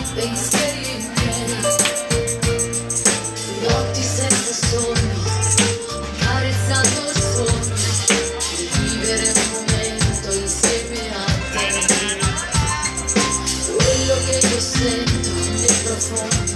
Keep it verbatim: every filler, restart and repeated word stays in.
pensieri miei, notti senza sonno, accarezzando il sonno, di vivere un momento insieme a te. Quello che io sento nel profondo